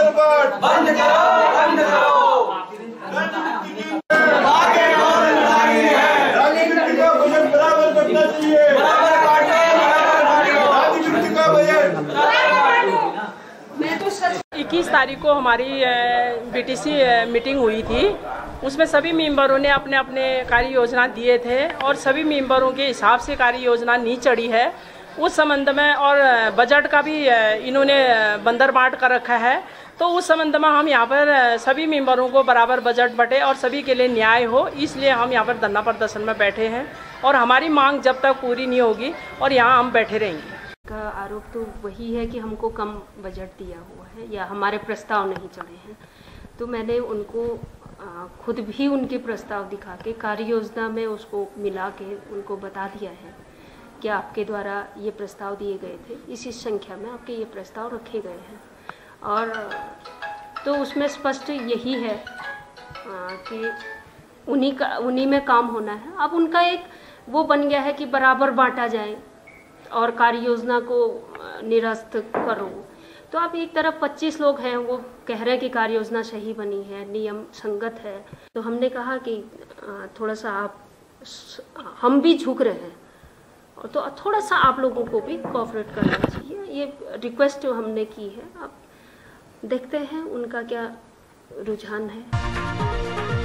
बोलबाट बंद करो, बंद करो। आगे और लड़ाई है। राजनीति का बजट बराबर करना चाहिए। बराबर काटो, राजनीति का बजट। 21 तारीख को हमारी बीटीसी मीटिंग हुई थी। उसमें सभी मेंबरों ने अपने अपने कार्य योजना दिए थे और सभी मेंबरों के हिसाब से कार्य योजना नहीं चढ़ी है उस संबंध में, और बजट का भी इन्होंने बंदर बांट कर रखा है। तो उस संबंध में हम यहाँ पर सभी मेंबरों को बराबर बजट बटे और सभी के लिए न्याय हो, इसलिए हम यहाँ पर धरना प्रदर्शन में बैठे हैं और हमारी मांग जब तक पूरी नहीं होगी और यहाँ हम बैठे रहेंगे। का आरोप तो वही है कि हमको कम बजट दिया हुआ है या हमारे प्रस्ताव नहीं चले हैं। तो मैंने उनको खुद भी उनके प्रस्ताव दिखा के कार्य योजना में उसको मिला के उनको बता दिया है कि आपके द्वारा ये प्रस्ताव दिए गए थे, इसी संख्या में आपके ये प्रस्ताव रखे गए हैं। और तो उसमें स्पष्ट यही है कि उन्हीं में काम होना है। अब उनका एक वो बन गया है कि बराबर बांटा जाए और कार्य योजना को निरस्त करो। तो अब एक तरफ 25 लोग हैं, वो कह रहे हैं कि कार्य योजना सही बनी है, नियम संगत है। तो हमने कहा कि थोड़ा सा हम भी झुक रहे हैं और तो थोड़ा सा आप लोगों को भी कोऑपरेट करना चाहिए, ये रिक्वेस्ट हमने की है। अब देखते हैं उनका क्या रुझान है।